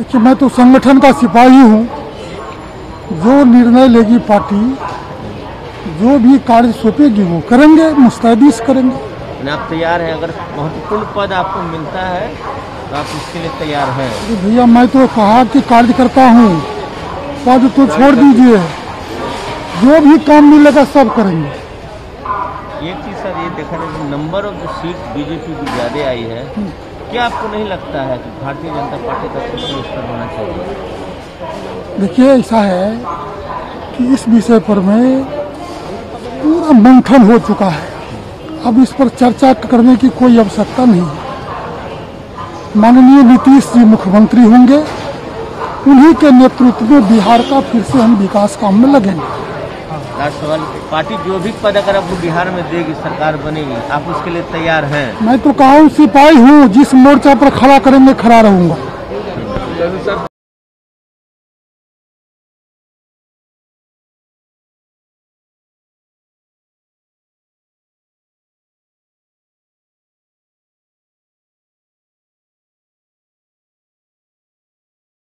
देखिए, मैं तो संगठन का सिपाही हूँ। जो निर्णय लेगी पार्टी, जो भी कार्य सौंपेगी वो करेंगे, मुस्तैदी से करेंगे। आप तैयार हैं? अगर महत्वपूर्ण पद आपको मिलता है तो आप इसके लिए तैयार हैं? भैया, मैं तो कहा कि कार्यकर्ता हूँ, पद तो छोड़ दीजिए, जो भी काम मिलेगा सब करेंगे। एक चीज सर ये देखा जाए, number of the seat BJP की ज़्यादा आई है, क्या आपको नहीं लगता है कि भारतीय जनता पार्टी का कुछ विस्तार होना चाहिए? देखिए, ऐसा है कि इस विषय पर में पूरा मंथन हो चुका है। अब इस पर चर्चा करने की कोई आवश्यकता नहीं है। माननीय नीतीश जी मुख्यमंत्री होंगे, उन्हीं के नेतृत्व में बिहार का फिर से हम विकास काम में लगेंगे। लास्ट सवाल, पार्टी जो भी पद अगर आपको बिहार में देगी, सरकार बनेगी, आप उसके लिए तैयार हैं? मैं तो कहा हूँ, सिपाही हूँ, जिस मोर्चा पर खड़ा करेंगे खड़ा रहूंगा।